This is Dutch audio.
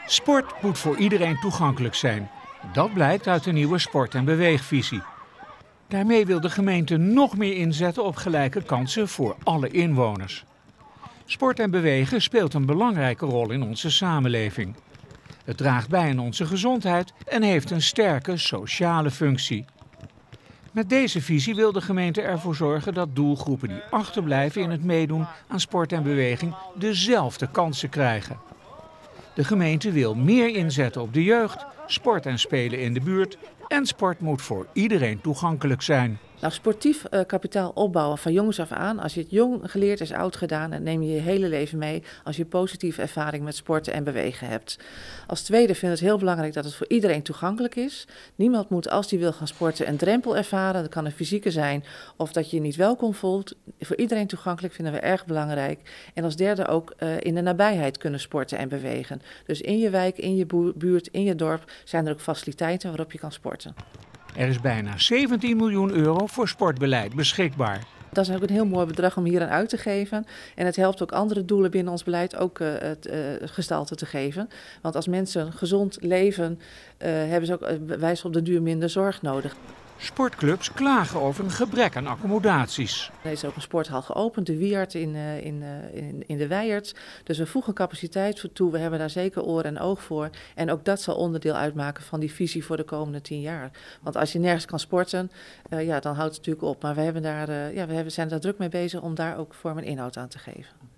Sport moet voor iedereen toegankelijk zijn. Dat blijkt uit de nieuwe sport- en beweegvisie. Daarmee wil de gemeente nog meer inzetten op gelijke kansen voor alle inwoners. Sport en bewegen speelt een belangrijke rol in onze samenleving. Het draagt bij aan onze gezondheid en heeft een sterke sociale functie. Met deze visie wil de gemeente ervoor zorgen dat doelgroepen die achterblijven in het meedoen aan sport en beweging dezelfde kansen krijgen. De gemeente wil meer inzetten op de jeugd, sport en spelen in de buurt en sport moet voor iedereen toegankelijk zijn. Nou, sportief kapitaal opbouwen van jongs af aan. Als je het jong geleerd is oud gedaan, dan neem je je hele leven mee als je positieve ervaring met sporten en bewegen hebt. Als tweede vind ik het heel belangrijk dat het voor iedereen toegankelijk is. Niemand moet als die wil gaan sporten een drempel ervaren. Dat kan een fysieke zijn of dat je je niet welkom voelt. Voor iedereen toegankelijk vinden we erg belangrijk. En als derde ook in de nabijheid kunnen sporten en bewegen. Dus in je wijk, in je buurt, in je dorp zijn er ook faciliteiten waarop je kan sporten. Er is bijna 17 miljoen euro voor sportbeleid beschikbaar. Dat is ook een heel mooi bedrag om hier aan uit te geven. En het helpt ook andere doelen binnen ons beleid ook gestalte te geven. Want als mensen gezond leven, hebben ze ook wijs op de duur minder zorg nodig. Sportclubs klagen over een gebrek aan accommodaties. Er is ook een sporthal geopend, de Wiart in de Wijert. Dus we voegen capaciteit voor toe. We hebben daar zeker oor en oog voor. En ook dat zal onderdeel uitmaken van die visie voor de komende 10 jaar. Want als je nergens kan sporten, dan houdt het natuurlijk op. Maar we zijn daar druk mee bezig om daar ook vorm en inhoud aan te geven.